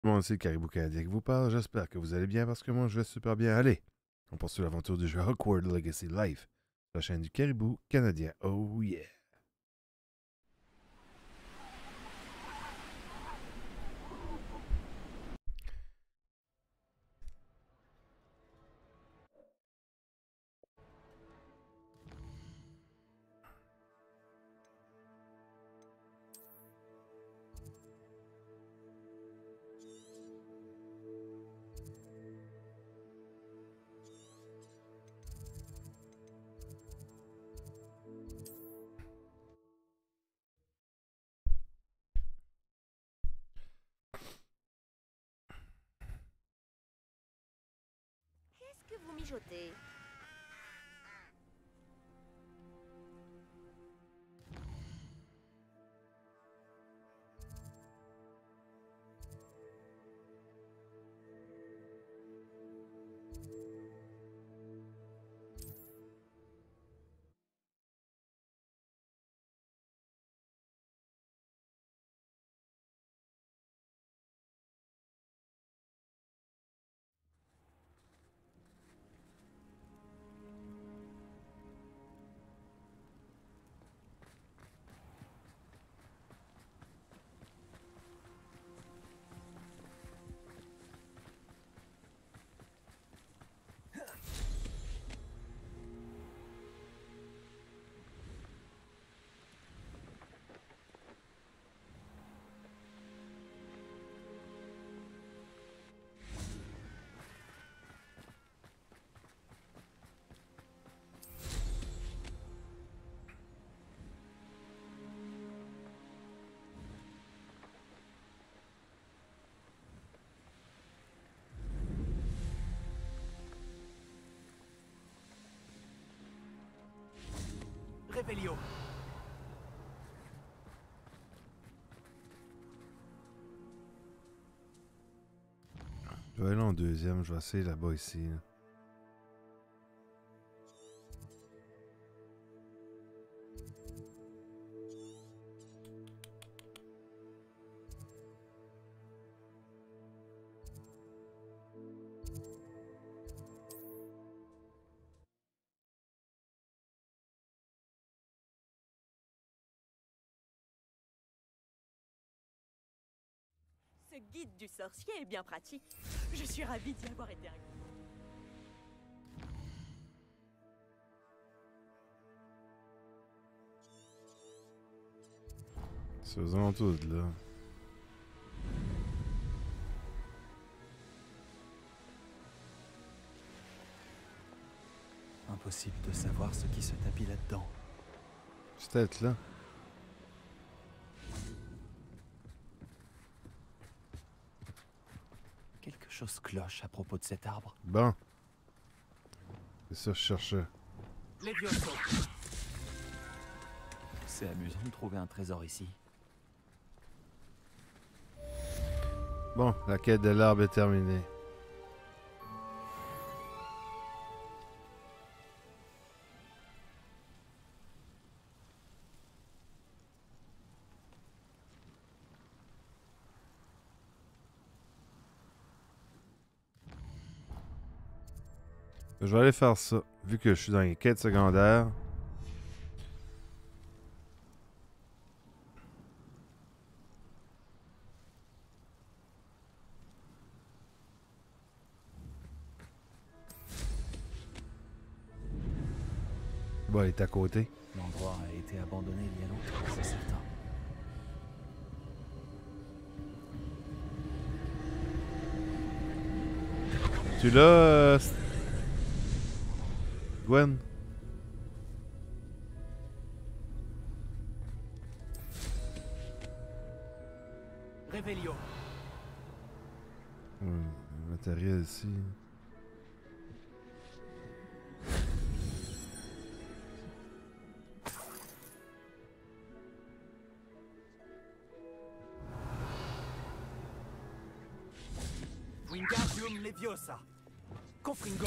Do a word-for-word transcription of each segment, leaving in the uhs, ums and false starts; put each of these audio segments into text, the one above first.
Moi, c'est Caribou Canadien qui vous parle. J'espère que vous allez bien parce que moi, je vais super bien. Allez, on poursuit l'aventure du jeu Hogwarts Legacy Live, la chaîne du Caribou Canadien. Oh yeah! Qu'est-ce que vous mijotez? Réveillon. Je vais aller en deuxième. Je vais essayer là-bas ici. Là. Ce guide du sorcier est bien pratique. Je suis ravie d'y avoir été inclus. C'est aux alentours de là. Impossible de savoir ce qui se tapit là-dedans. C'est peut-être là. Quelque chose cloche à propos de cet arbre. Bon. C'est ça que je cherchais. Levioso. C'est amusant de trouver un trésor ici. Bon, la quête de l'arbre est terminée. Je vais aller faire ça, vu que je suis dans les quêtes secondaires. Bon, il est à côté. L'endroit a été abandonné il y a longtemps, c'est certain. Tu l'as, euh... Gwen? Réveillon. Hum, le matériel ici. Wingardium Leviosa. Confringo.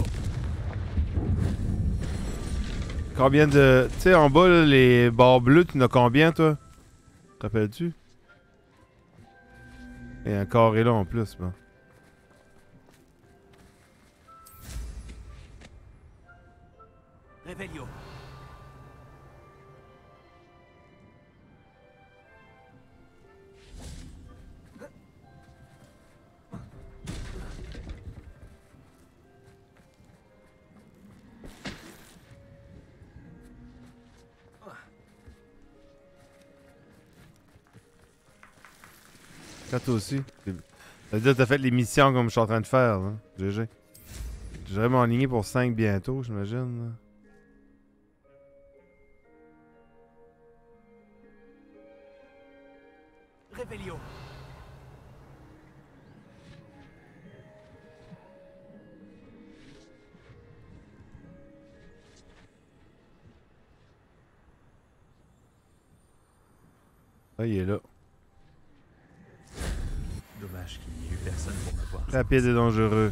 Combien de... Tu sais, en bas, là, les barres bleues, tu en as combien, toi? Te rappelles-tu? Et un carré là en plus, bon. Revelio. Quand toi aussi. Ça veut dire que t'as fait les missions comme je suis en train de faire, là. G G. Je vais m'enligner pour cinq bientôt, j'imagine. là. Revelio. Ah, il est là. Dommage qu'il n'y ait eu personne pour me voir. Rapide et dangereux.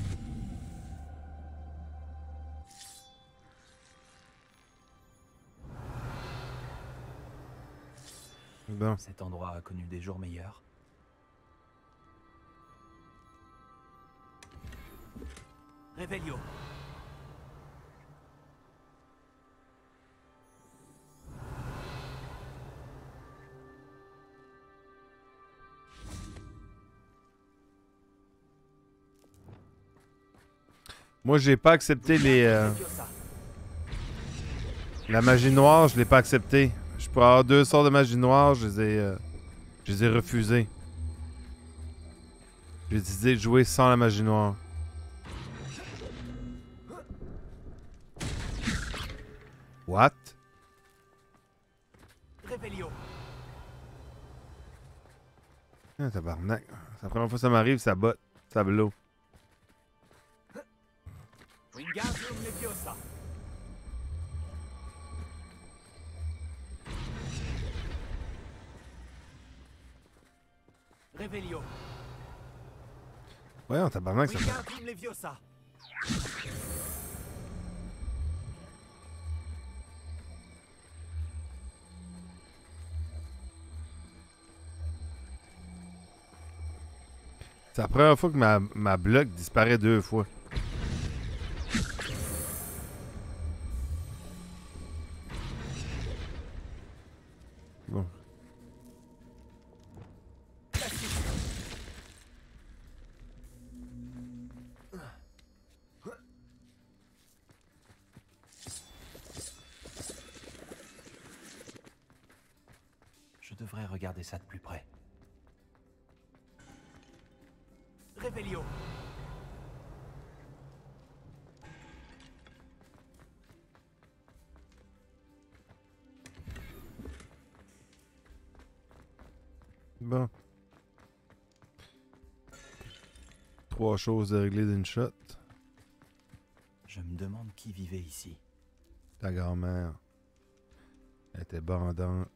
Bon. Cet endroit a connu des jours meilleurs. Revelio. Moi, j'ai pas accepté les... euh, La magie noire, je l'ai pas accepté. Je pourrais avoir deux sorts de magie noire, je les ai... euh, Je les ai refusés. J'ai décidé de jouer sans la magie noire. What? Revelio. Ah, tabarnak. C'est la première fois que ça m'arrive, ça botte. Ça blow. Wingardium Leviosa. Revelio. Voyons, tabarnak, ça... Wingardium Leviosa. C'est la première fois que ma, ma bloc disparaît deux fois. Bon. Je devrais regarder ça de plus près. Revelio. Bon. Trois choses à régler d'une shot. Je me demande qui vivait ici. Ta grand-mère. Elle était bandante.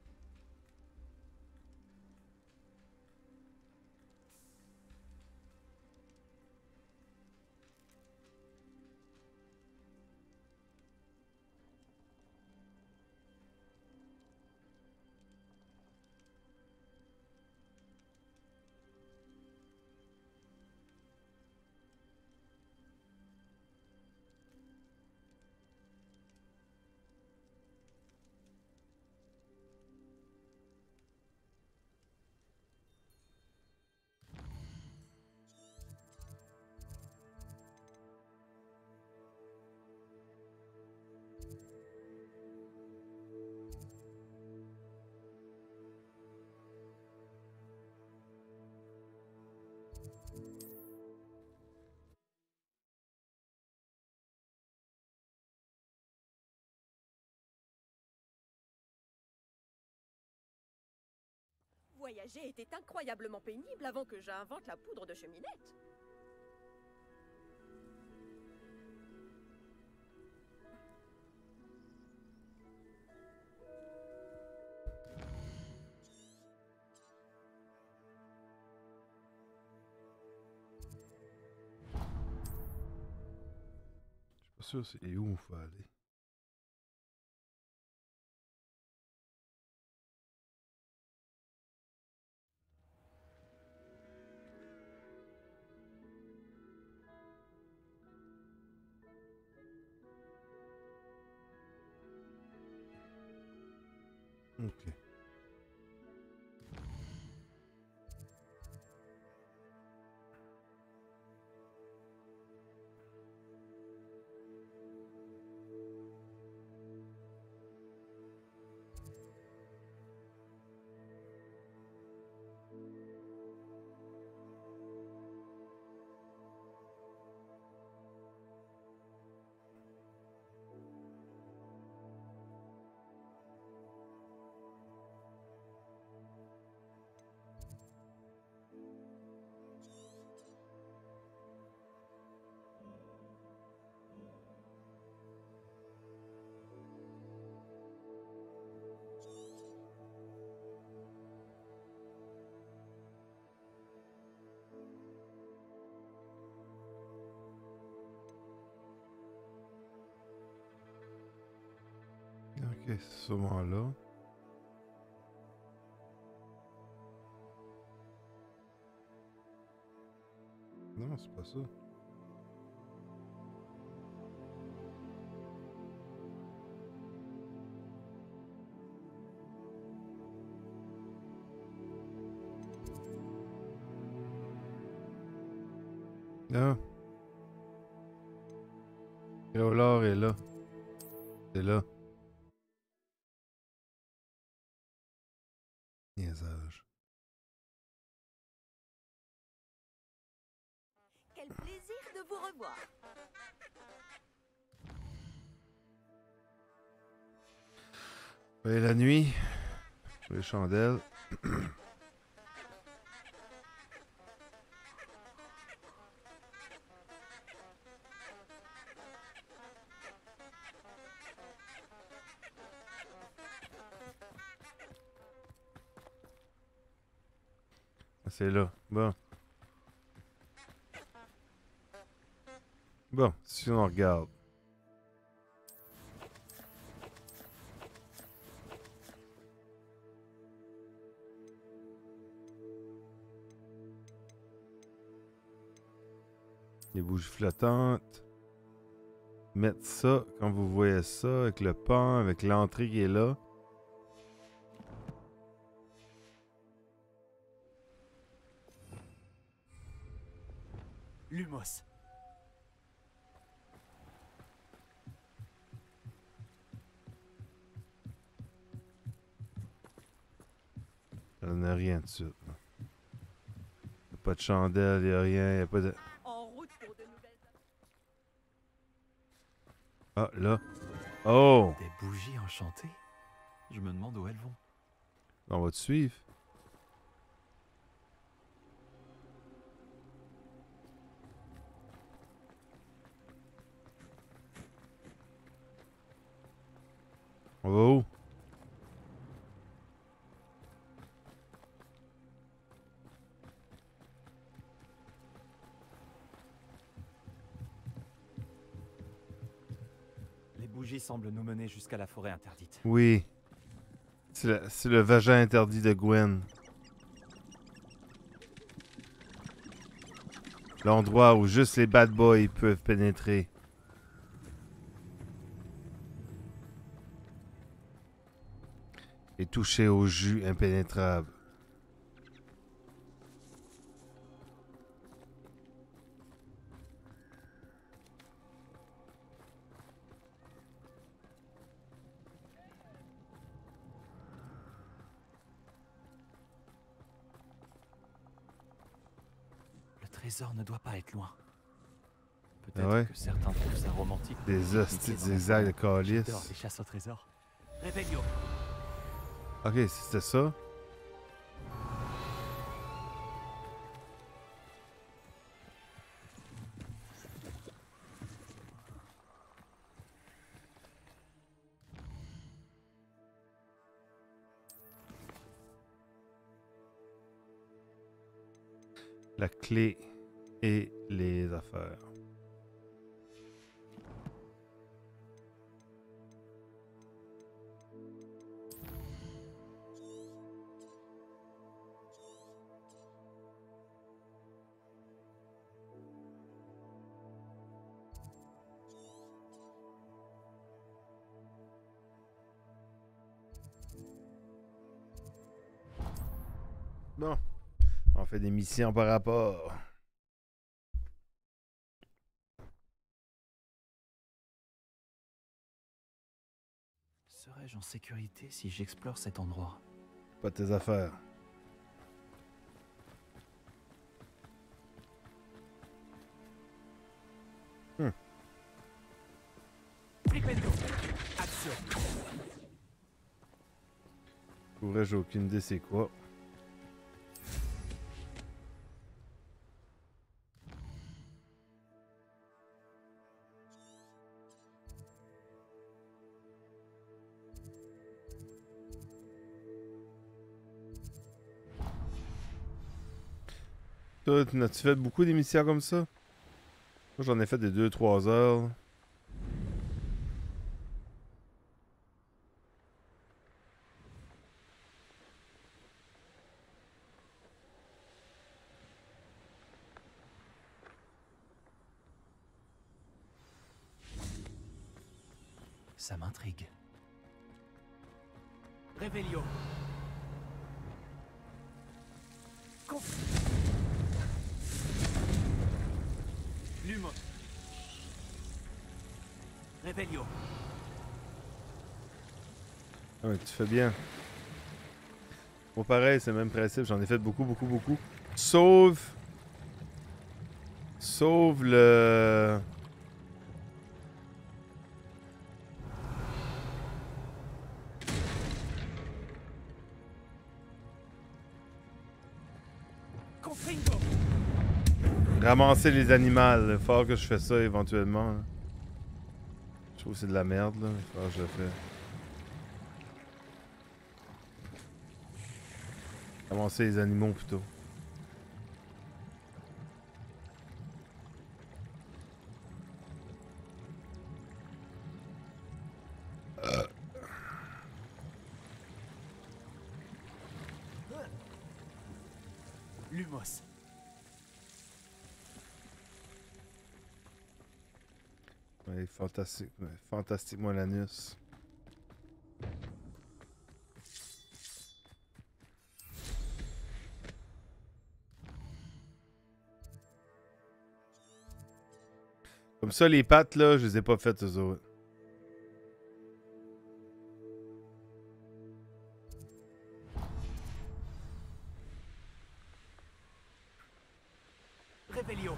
Voyager était incroyablement pénible avant que j'invente la poudre de cheminette. Je suis pas sûr c'est où il faut aller. c'est sûrement là. Non, c'est pas ça. Non. Growlor est là. C'est là. Niaisage. Quel plaisir de vous revoir. Et la nuit, les chandelles. C'est là. Bon. Bon, si on regarde. Les bougies flottantes. Mettre ça, quand vous voyez ça, avec le pont, avec l'entrée qui est là. Lumos. Ça donne rien de suite. Là. Y a pas de chandelle, y a rien, y a pas de... En route pour de nouvelles... Ah, là. Oh! Des bougies enchantées. Je me demande où elles vont. On va te suivre. On va où? Les bougies semblent nous mener jusqu'à la forêt interdite. Oui. C'est le, c'est le vagin interdit de Gwen. L'endroit où juste les bad boys peuvent pénétrer. Et toucher au jus impénétrable. Le trésor ne doit pas être loin. Ah Peut-être ouais? que certains trouvent ça romantique. Des hosties de zigzags de calice. J'adore les chasses au trésor. Réveillon. Ok, c'était ça. La clé et les affaires. Bon, on fait des missions par rapport. Serais-je en sécurité si j'explore cet endroit? Pas tes affaires. Hmm. Flipendo. Action. Pourrais, j'ai aucune idée c'est quoi. Toi, n'as-tu fait beaucoup d'émissions comme ça? Moi, j'en ai fait des deux trois heures. Ça m'intrigue. Réveillon. Conf... Lumos. Réveillon. Ah ouais, tu fais bien. Bon, pareil, c'est le même principe. J'en ai fait beaucoup, beaucoup, beaucoup. Sauf... Sauf le... Confringo. Ramasser les animaux. Il faut que je fasse ça éventuellement. Là. Je trouve que c'est de la merde, là. Il faut que je le fasse. Ramasser les animaux, plutôt. Euh. Lumos. Ouais, fantastique. Ouais, fantastique, moi, l'anus. Comme ça, les pattes, là, je les ai pas faites, eux autres. Réveillon.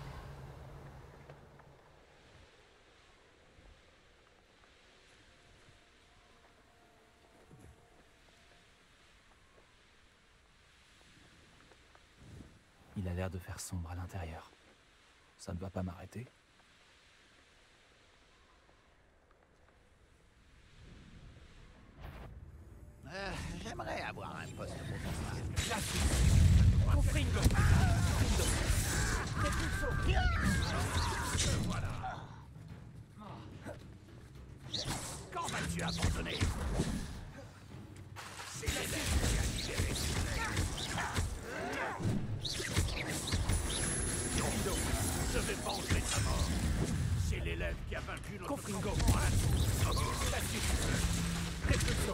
Il a l'air de faire sombre à l'intérieur. Ça ne va pas m'arrêter. Euh, J'aimerais avoir un poste pour mon frère. Confringo. Voilà. Quand vas-tu abandonner? C'est l'élève qui a libéré. Je vais venger ta mort. C'est l'élève qui a vaincu notre Confringo. campement à la source. Répulsion.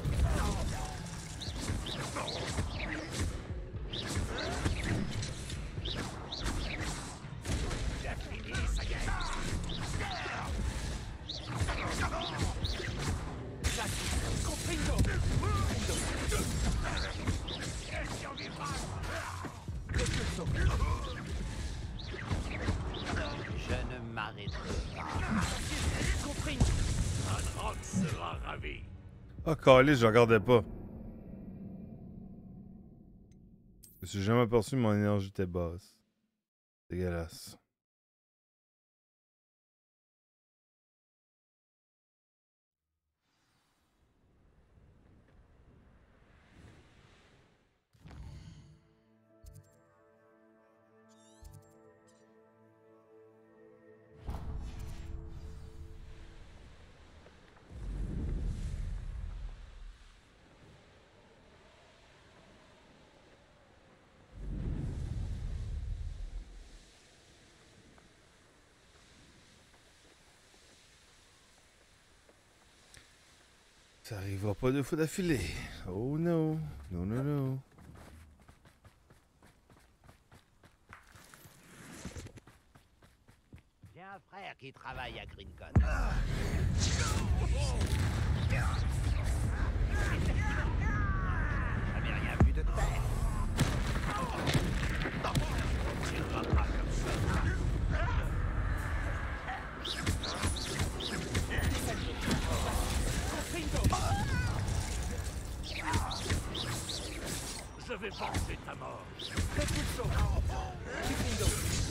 Il a fini, ça y est. Confringo. Elle survivra. Répulsion. Je ne m'arrêterai pas. Confringo. Adrock sera ravi. Ah, calé, je regardais pas. Je me suis jamais aperçu que mon énergie était basse. Dégueulasse. Ça arrivera pas deux fois d'affilée. Oh non. Non, non, non. J'ai un frère qui travaille à Greencott. J'avais rien vu de terre. On tirera pas comme ça. Je vais venger ta mort. Répulsion. Confringo.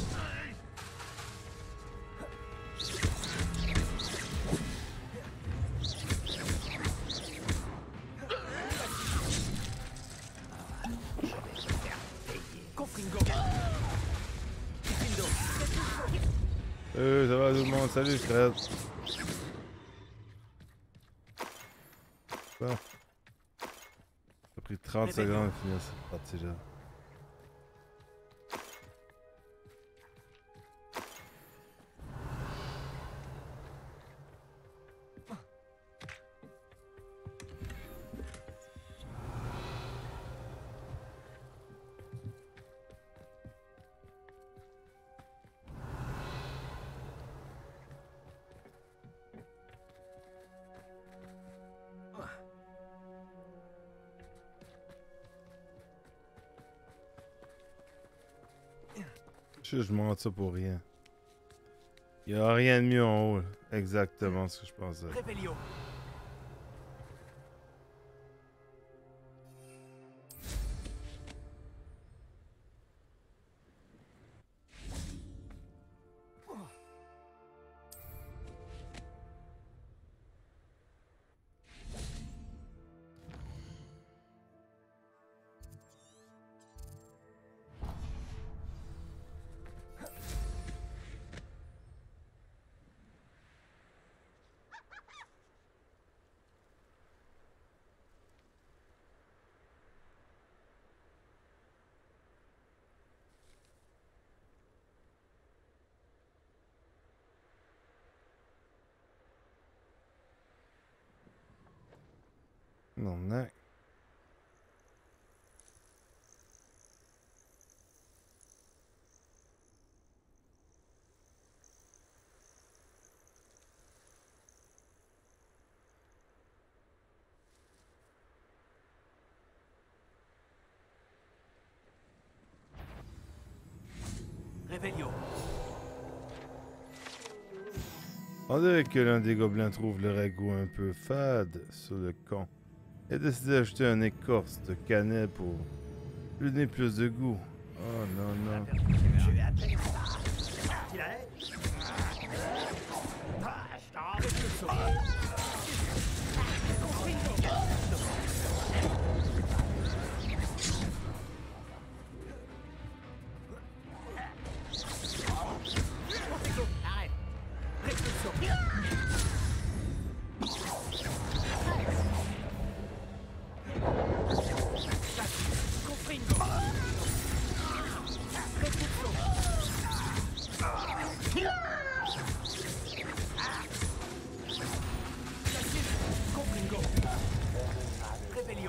Confringo. Confringo. Euh, ça va tout le monde? Salut, Fred. Bon. Ça a pris trente secondes à finir cette partie-là. Je, je monte ça pour rien. Il n'y a rien de mieux en haut. Exactement ce que je pensais. Réveillon. Non, non. Réveillon. On dirait que l'un des gobelins trouve le ragoût un peu fade sur le camp et décide d'ajouter une écorce de cannelle pour lui donner plus de goût. Oh non, non. Je vais atteindre ça. Il a Ah, je t'en vais le saut. Arrête. Réflexion. Confringo. Réflexion. Confringo. Réveillon.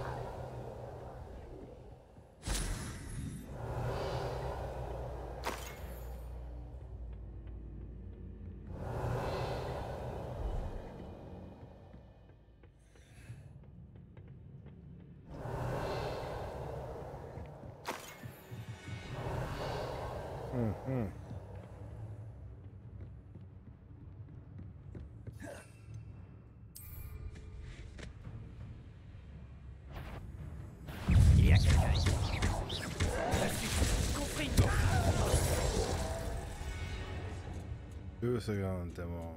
Mhm. Il y a quelqu'un ici. Confringo. Deux secondes, t'es mort.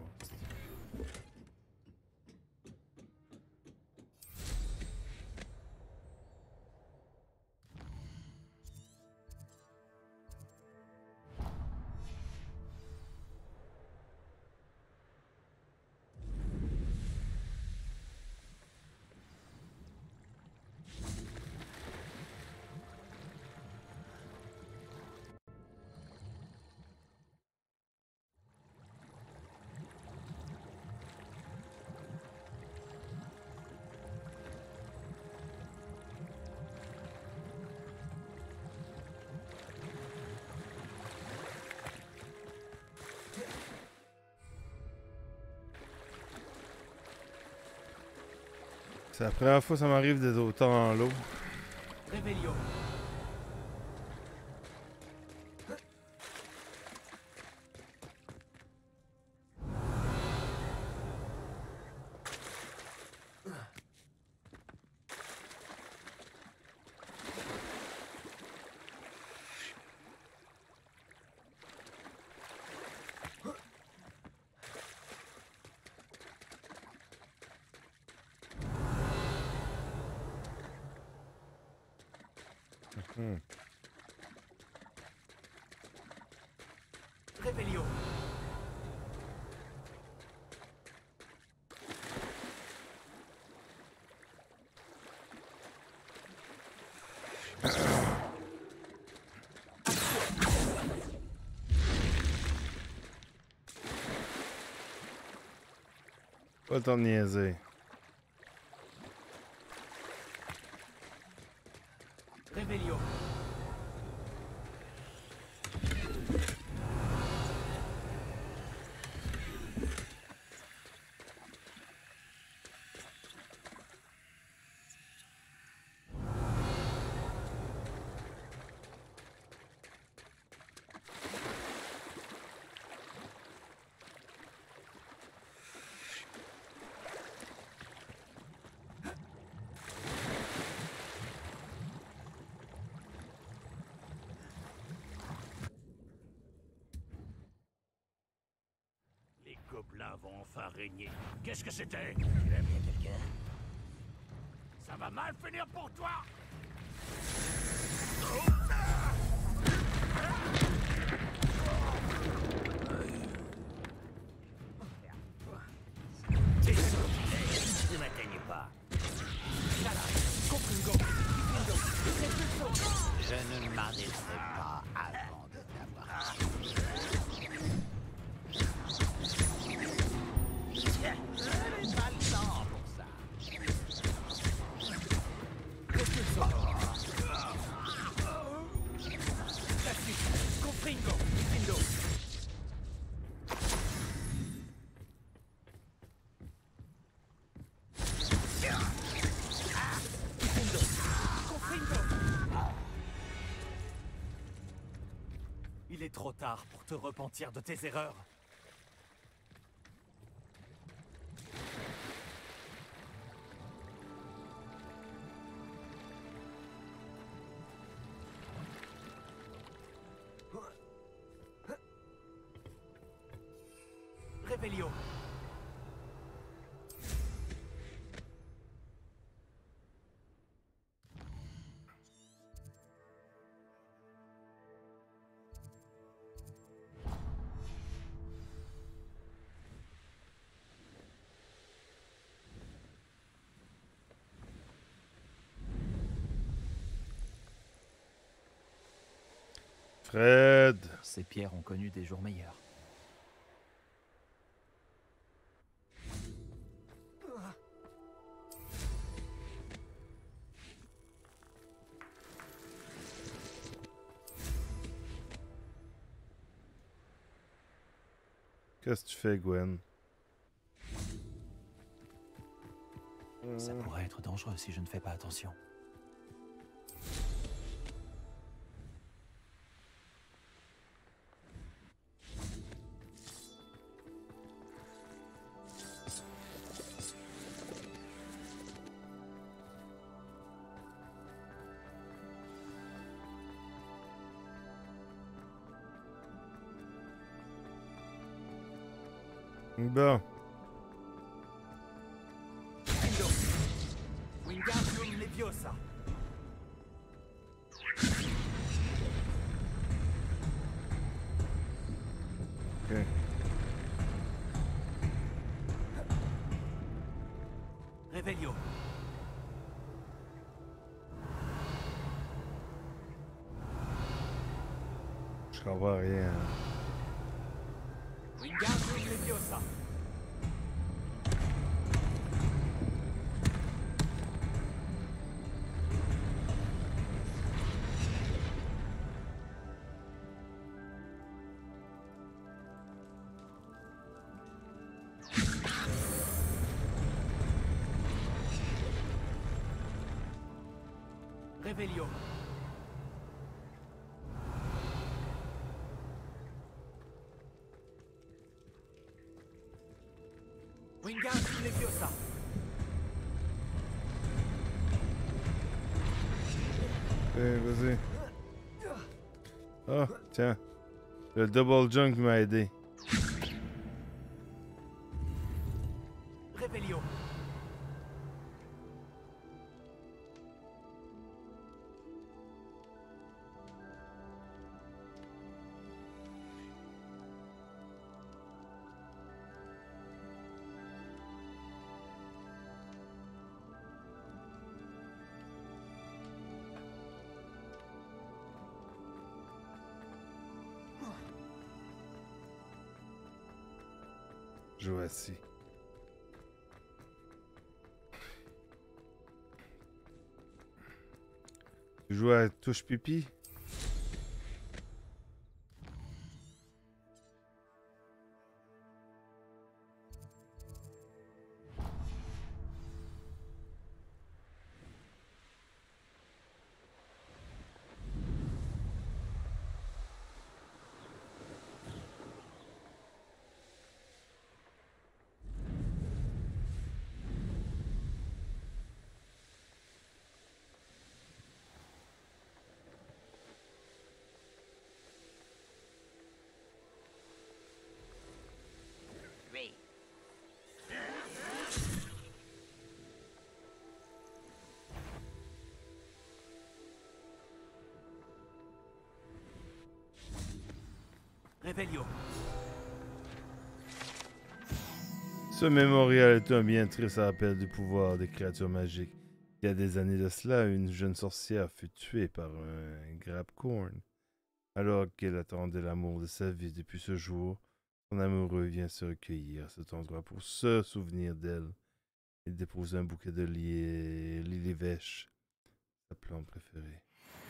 C'est la première fois que ça m'arrive d'être autant dans l'eau. Réveillon. Hmm. Réveillon. Pas le temps de niaiser. Réveillon. gobelins vont enfin régner. Qu'est-ce que c'était? Tu as bien quelqu'un? Ça va mal finir pour toi! Ne m'atteignez pas. Je ne m'arrêterai pas avant de t'avoir tué. Je n'ai pas le temps pour ça. La suite. Compringo. Nintendo. Il est trop tard pour te repentir de tes erreurs. Revelio. Fred! Ces pierres ont connu des jours meilleurs. Qu'est-ce que tu fais, Gwen? Ça pourrait être dangereux si je ne fais pas attention. Bon. Nintendo. Wingardium Leviosa. Ok. Revelio. Je comprends rien. Wingardium Leviosa. Revelio. Wingardium Leviosa. Eh, vas-y. Ah, tiens. Le double junk m'a aidé. Revelio. Je joue assis. Tu joues à touche pipi? Revelio. Ce mémorial est un bien triste rappel du pouvoir des créatures magiques. Il y a des années de cela, une jeune sorcière fut tuée par un Grabcorn. Alors qu'elle attendait l'amour de sa vie depuis ce jour, son amoureux vient se recueillir à cet endroit pour se souvenir d'elle. Il dépose un bouquet de li- lilivèche, sa plante préférée.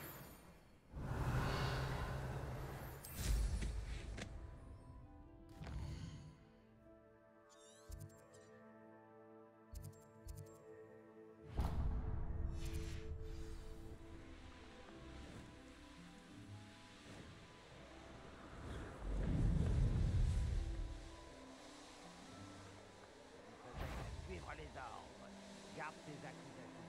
Suivre les ordres. Garde tes accusations.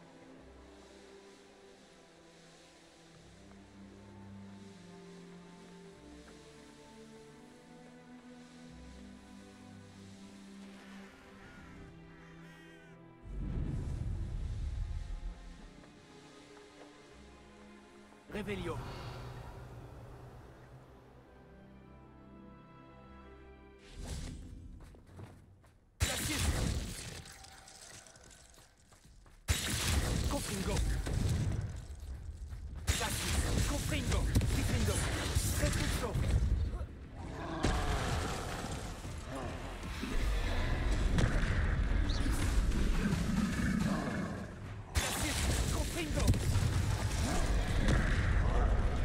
Revelio. Cassius. Confringo. Cassius. Confringo. Confringo. Repulso. Cassius. Confringo.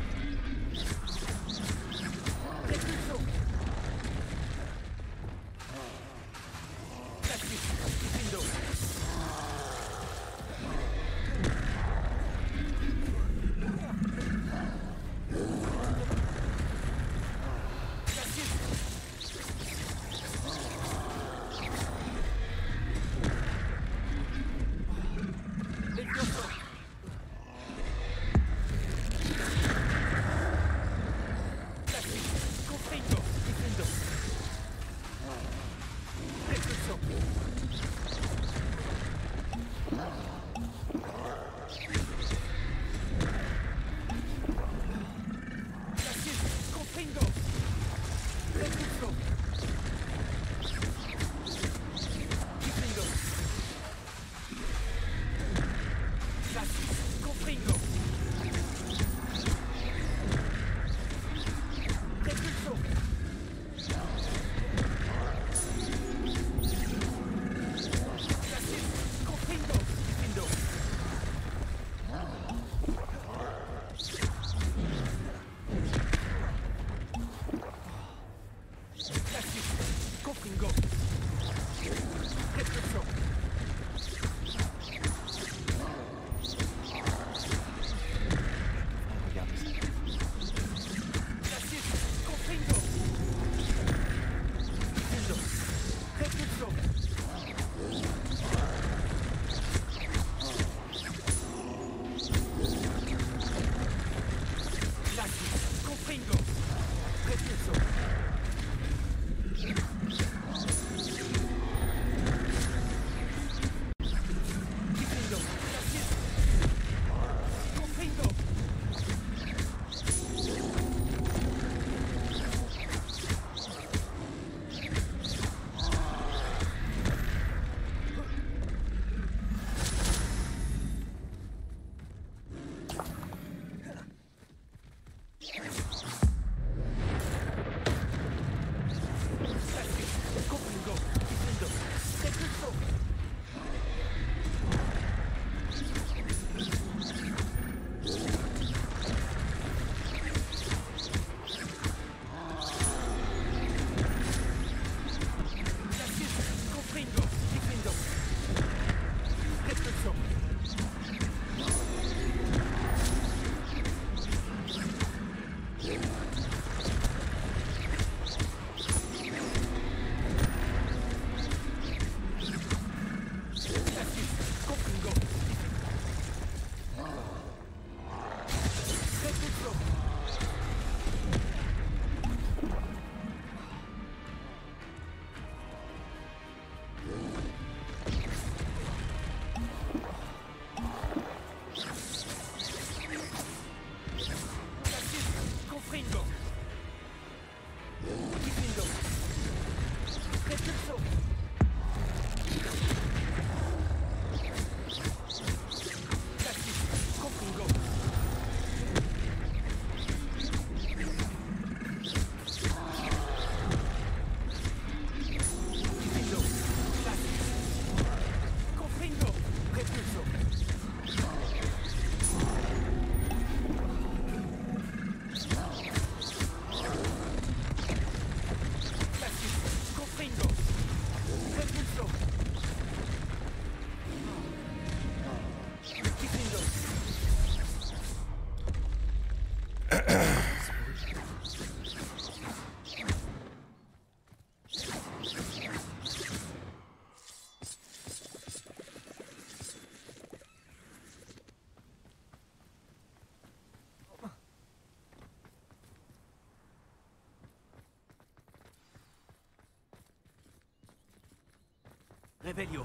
Revelio.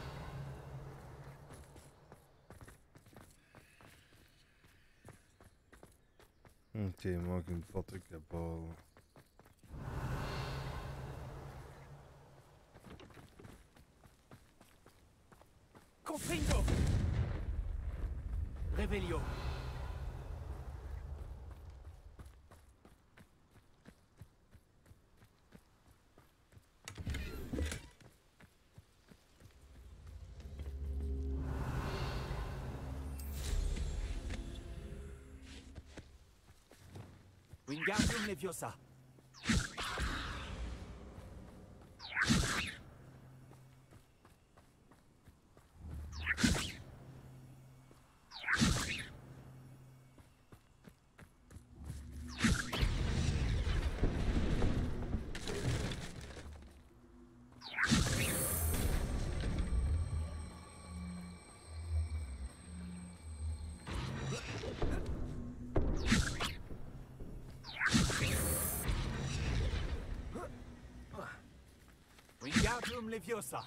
Ok, il manque une porte quelque part. Confringo. Revelio. Wingardium Leviosa. Wingardium Leviosa.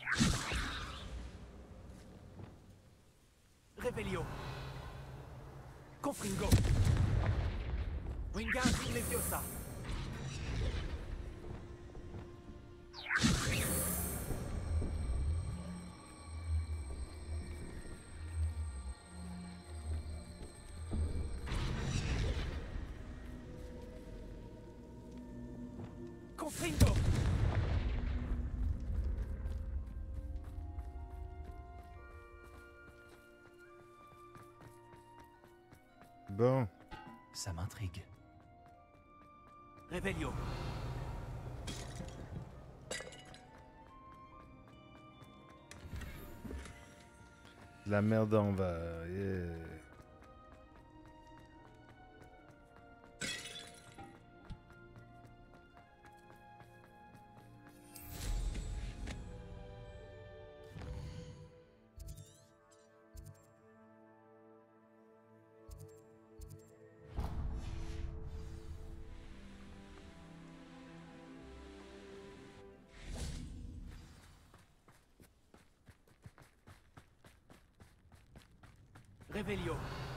Revelio. Confringo. Wingardium Leviosa. Confringo. Bon. Ça m'intrigue. Revelio. La merde en verre, yeah. Revelio.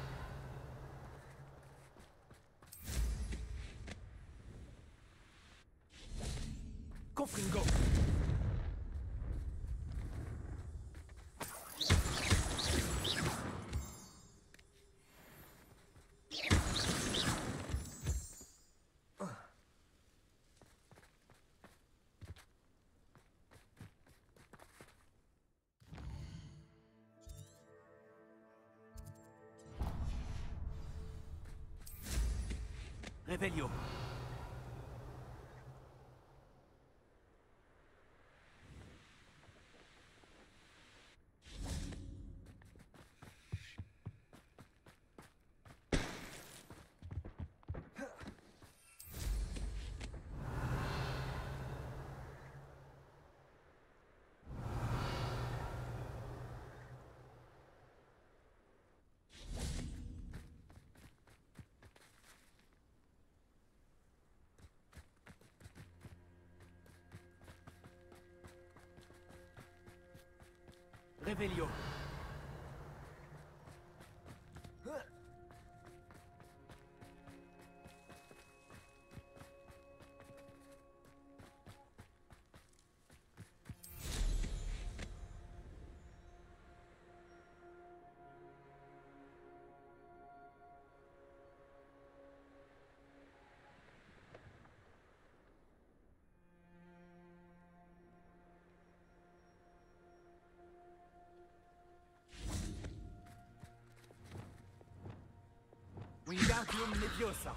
Confringo. Revelio. Revelio. Wingardium Leviosa.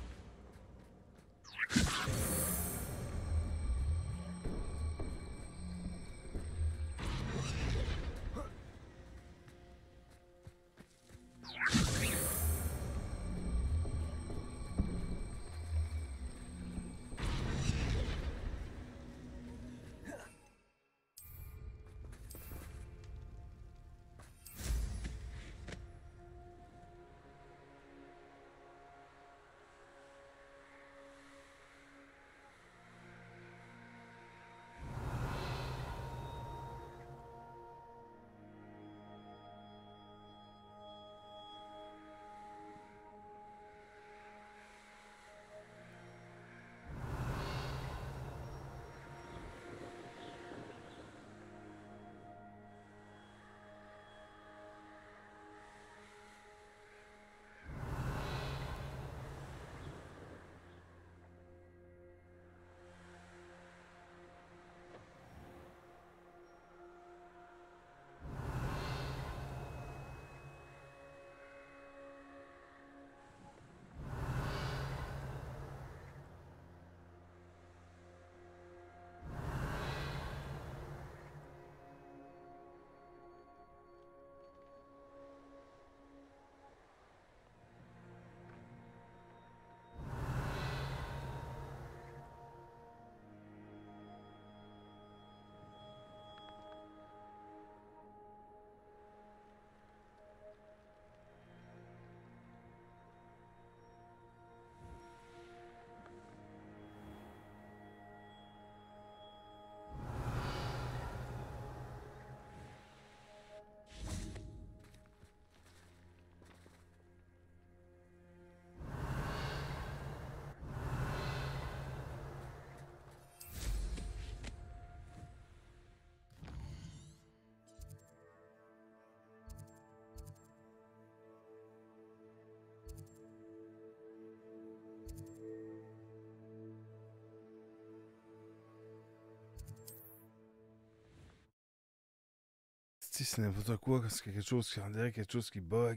Si c'est n'importe quoi, parce qu'il y a quelque chose qui en dirait, quelque chose qui bug.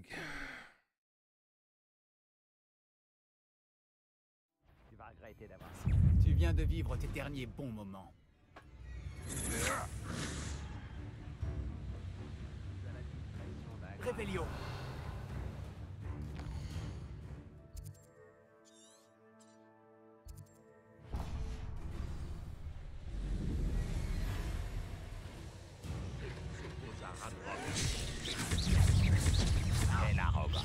Tu vas regretter d'avoir... Tu viens de vivre tes derniers bons moments. Réveillon. Quelle arrogance.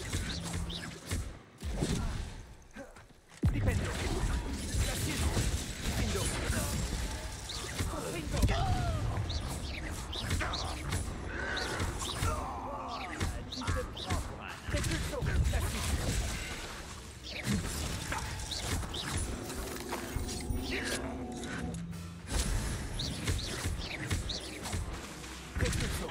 Dipendo. Lassino. Dipendo. Confringo. Repulso. Lassino. Repulso.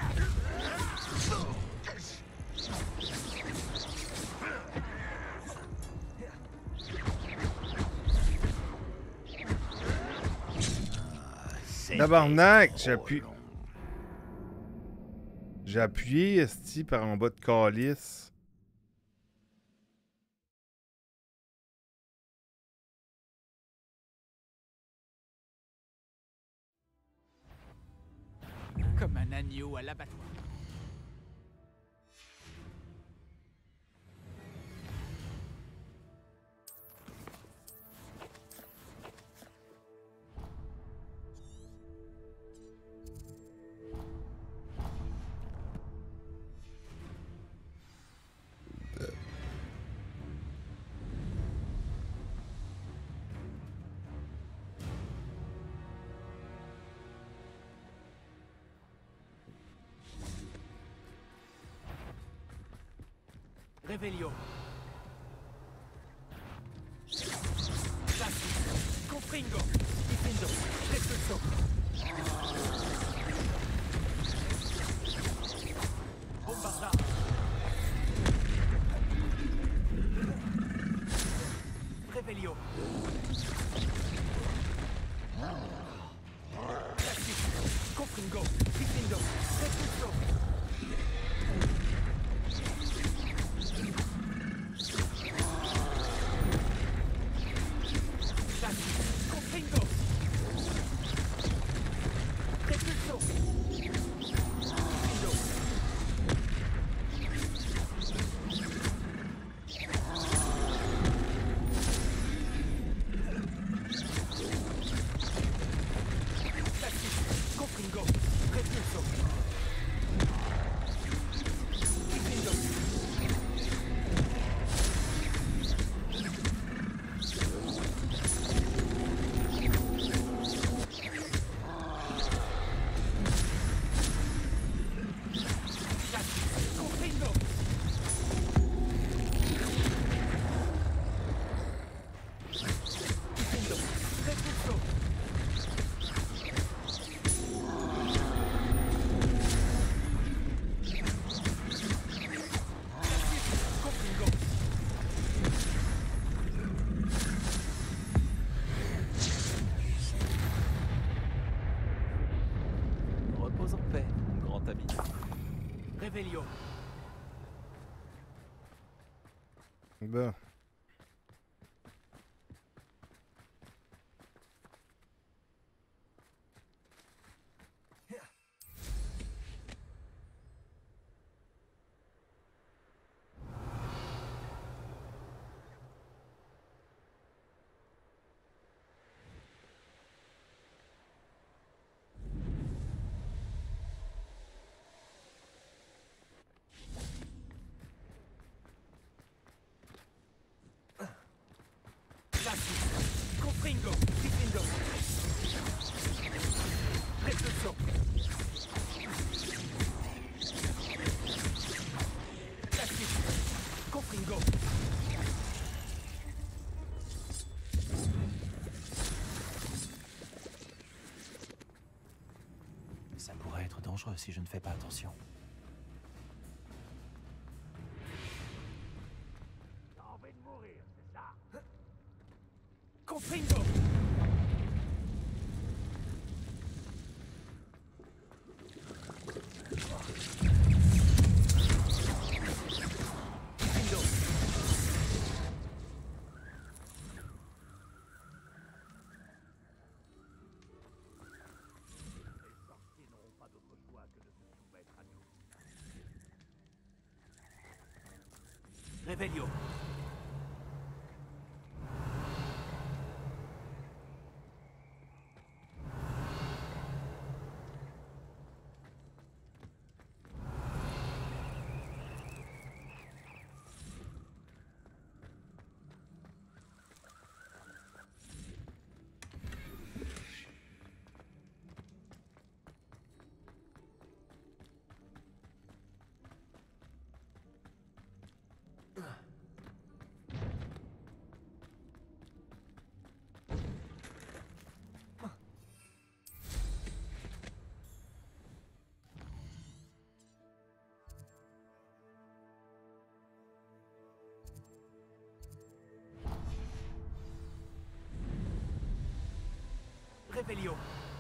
C'était Tabarnak, trop j'appuie. long. J'ai appuyé, esti, par en bas de calice. Comme un agneau à l'abattoir. Réveillon. Lassino. Confringo. Dipendo. Repulso. Bombarda. Réveillon. Lassino. Confringo. Dipendo. Repulso. Confringo. Repulso. Dipendo. Lassino. Confringo. Repulso. Dipendo. Lassino. Confringo. Dipendo. Repulso. Confringo. Repose en paix, mon grand ami. Réveillon. Bon. Lassino. Confringo. Dipendo. Repulso. Lassino. Confringo. Ça pourrait être dangereux si je ne fais pas attention. T'as envie de mourir, c'est ça? Confringo. Revelio. Revelio.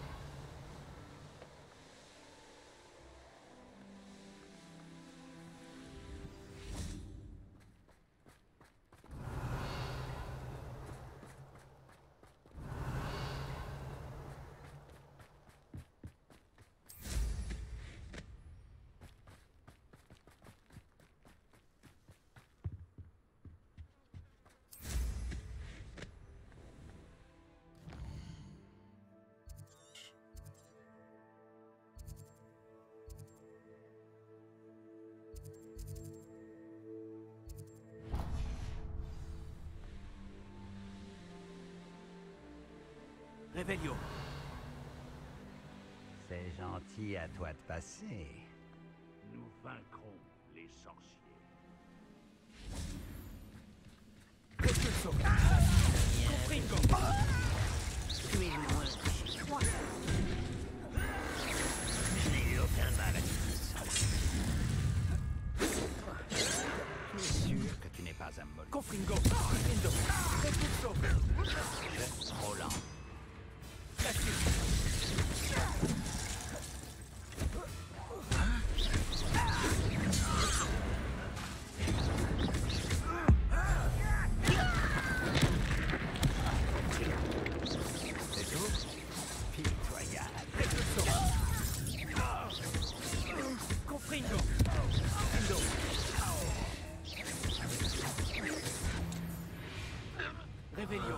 Revelio. C'est gentil à toi de passer. Nous vaincrons les sorciers. Repulso. Confringo. Tu es loin de chez toi. Je n'ai eu aucun mal à tout ça. Tu es sûr que tu n'es pas un mollo? Confringo. Lindo. Repulso. Trop lent. C'est tout? Pitoyable. Confringo. Lindo. Revelio.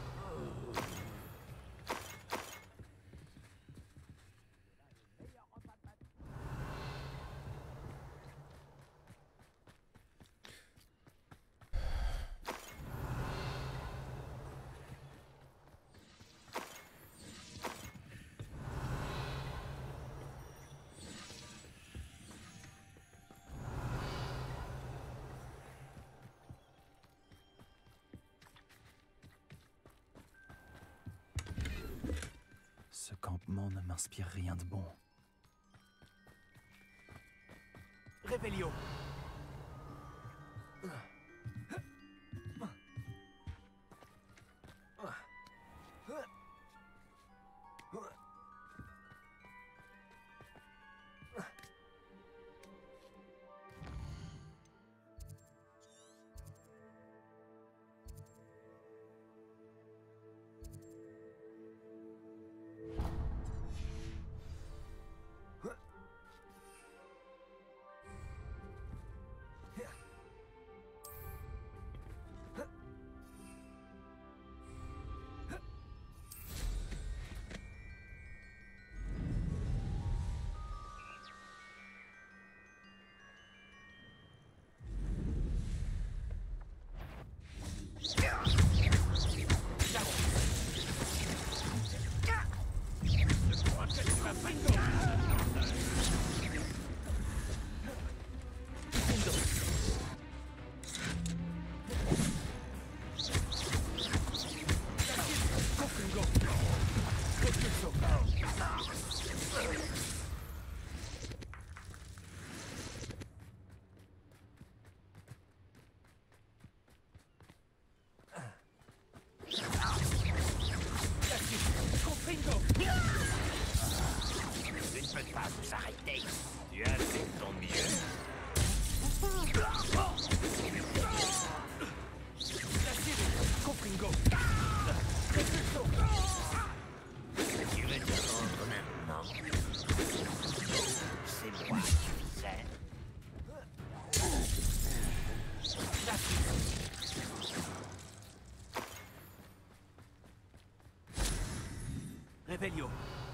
Ce campement ne m'inspire rien de bon. Revelio. Tu as fait ton mieux. Confringo. Tu veux te rendre maintenant? Revelio.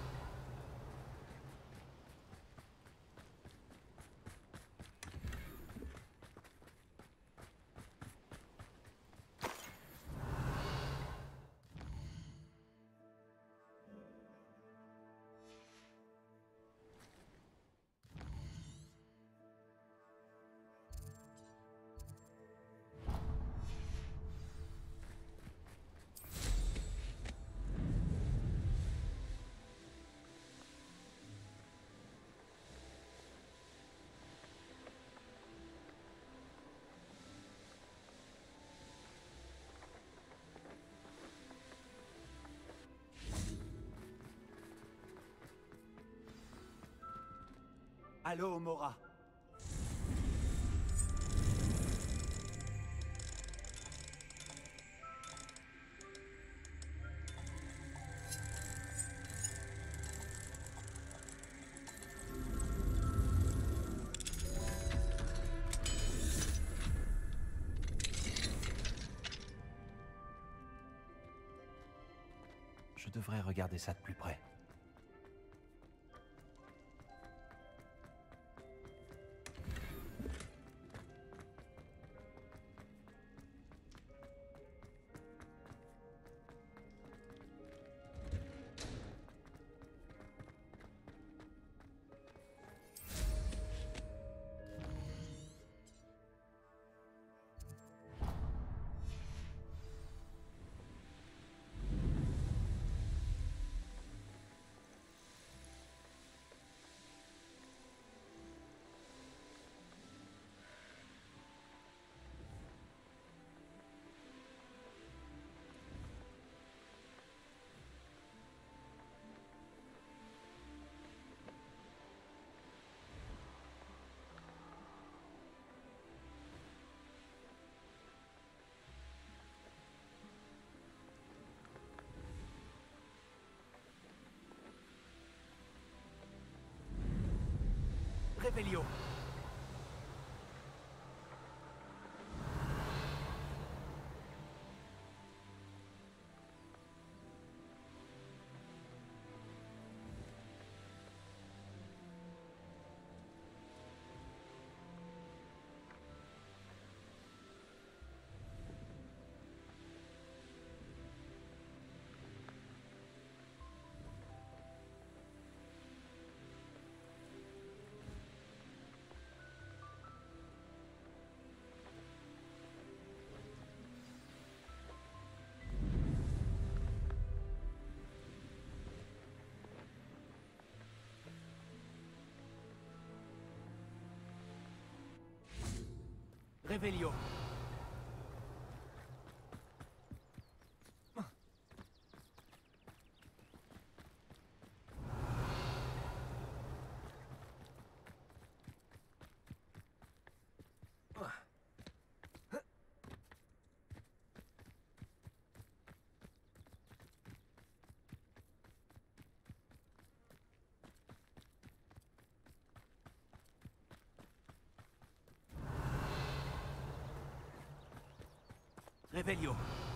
Allô, Mora. Je devrais regarder ça de plus près. Revelio. Revelio. Revelio.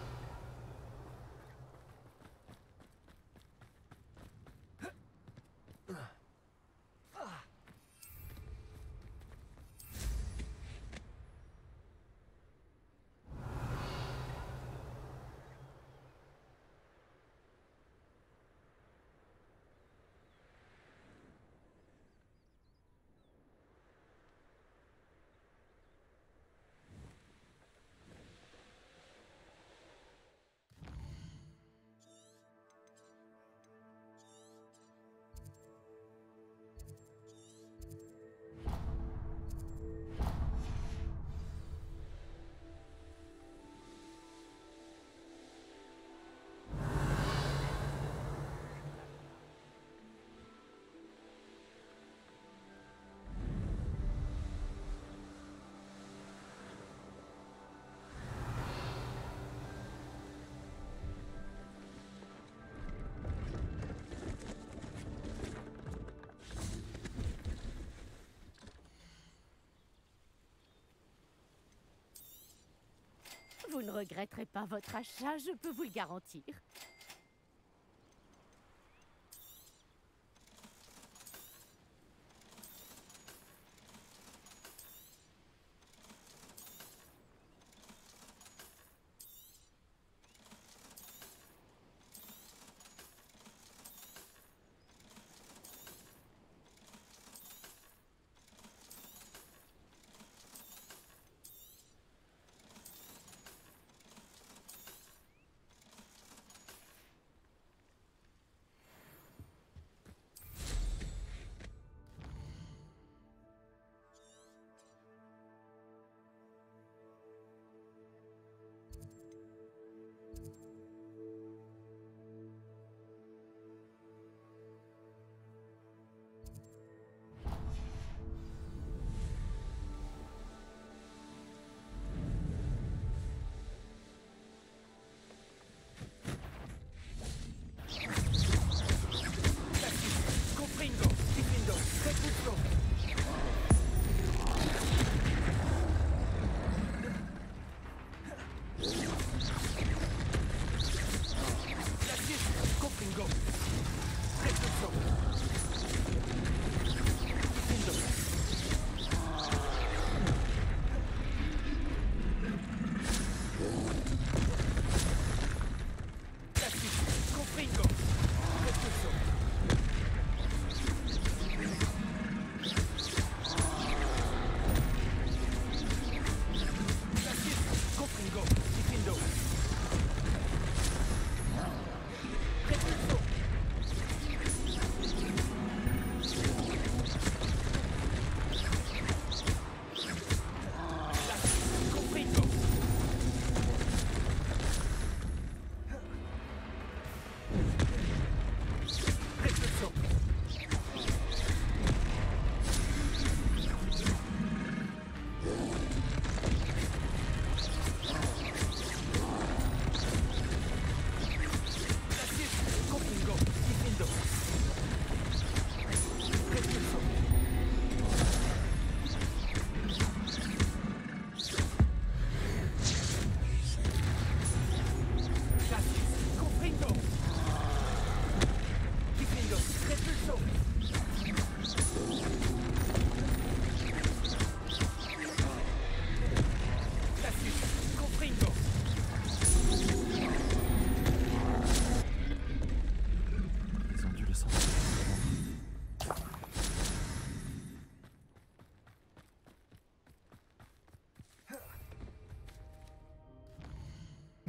Vous ne regretterez pas votre achat, je peux vous le garantir.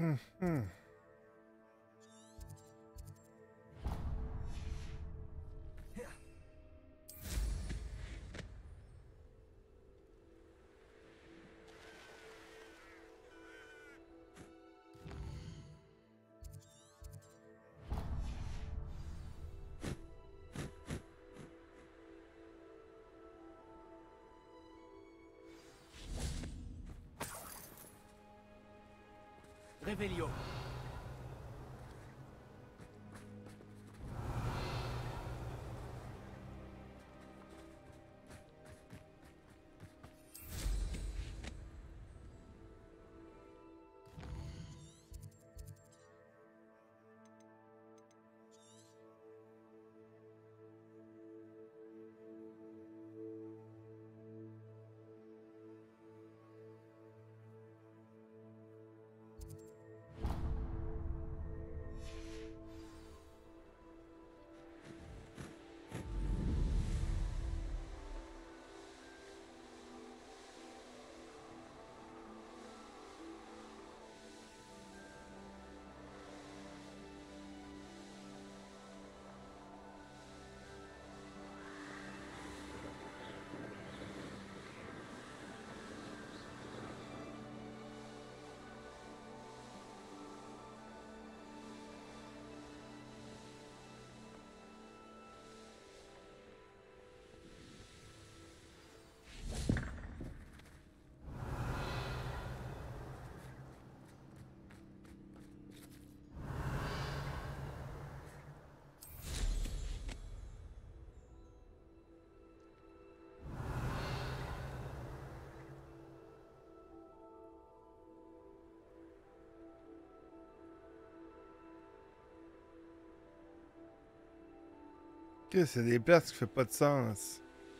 Hum, hum. Revelio. Ok, c'est des places qui font pas de sens.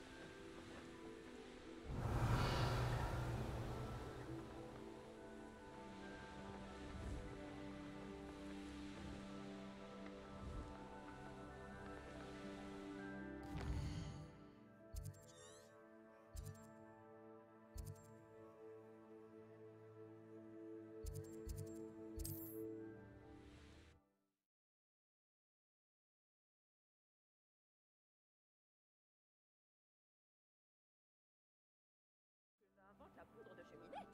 Invente la poudre de cheminée.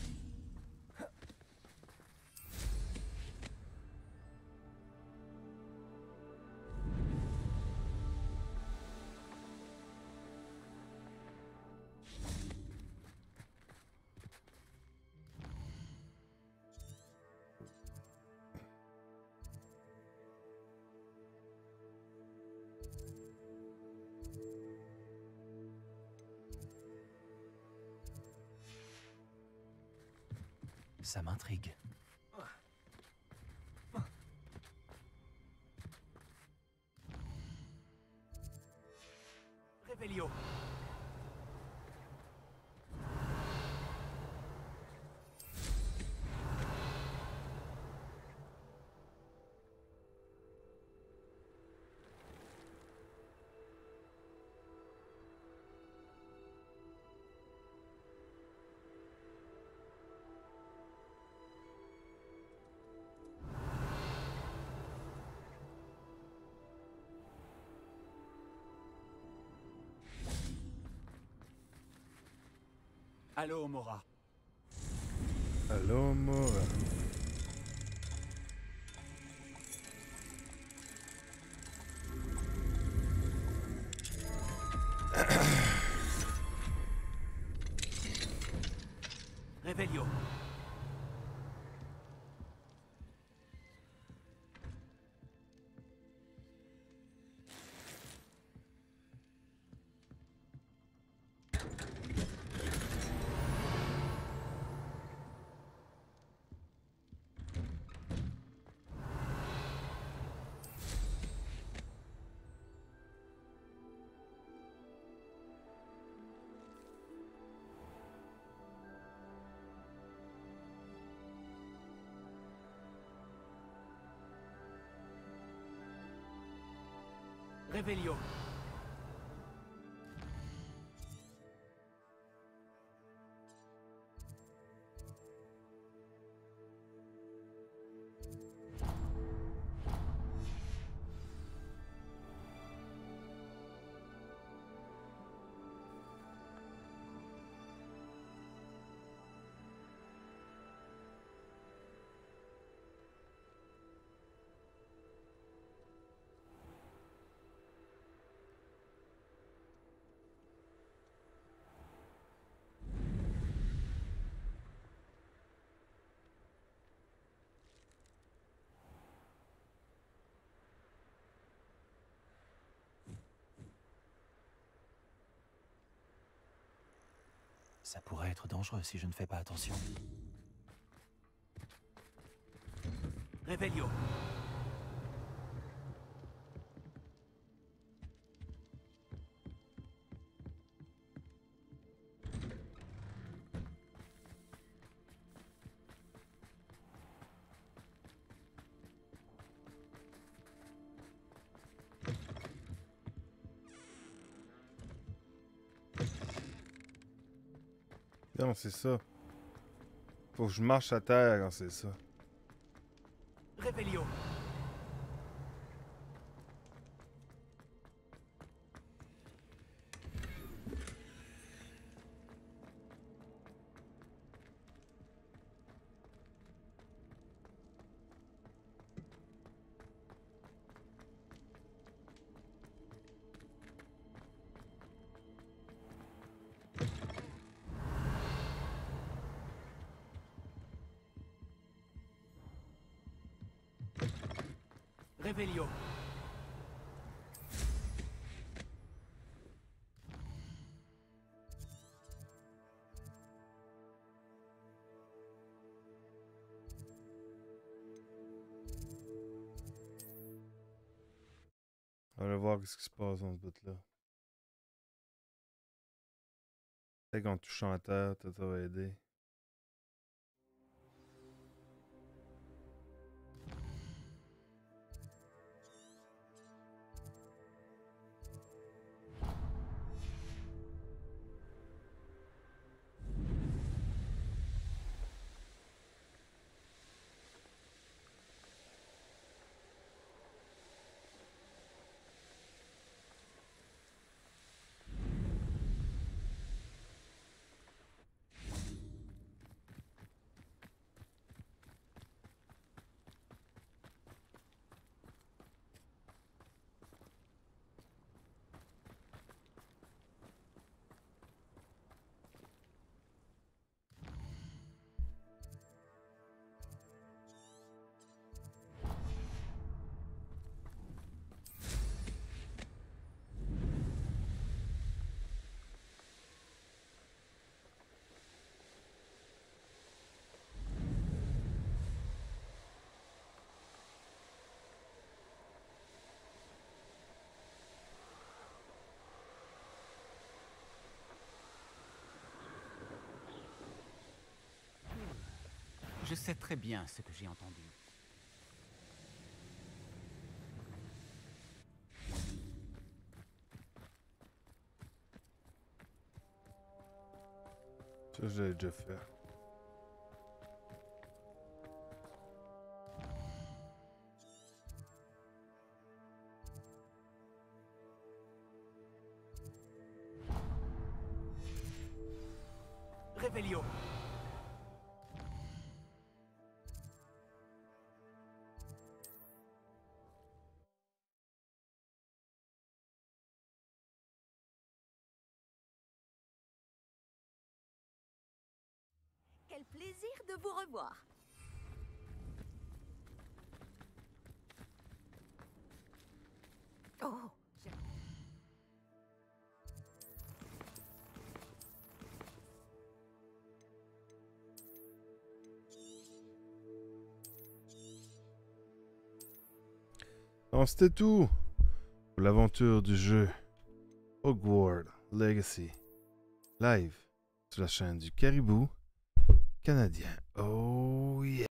Ça m'intrigue. Revelio. Allô, Mora. Allô, Mora. Revelio. Revelio. Ça pourrait être dangereux si je ne fais pas attention. Revelio. Non, c'est ça. Faut que je marche à terre quand c'est ça. Revelio. Revelio. On va voir ce qui se passe dans ce bout-là. Peut-être qu'en touchant à terre, ça va aider. Je sais très bien ce que j'ai entendu. Ça, je l'ai déjà fait. Revelio. Quel plaisir de vous revoir. Oh, j'ai- Donc c'était tout pour l'aventure du jeu Hogwarts Legacy live sur la chaîne du Caribou canadien. Oh yeah!